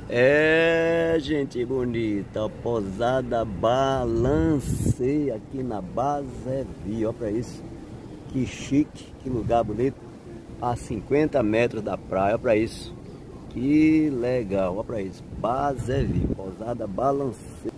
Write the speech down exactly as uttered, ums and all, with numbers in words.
É, gente bonita, pousada Balancê aqui na Basevi, ó pra isso. Que chique, que lugar bonito. A cinquenta metros da praia, ó pra isso. Que legal, ó pra isso. Basevi, pousada Balancê.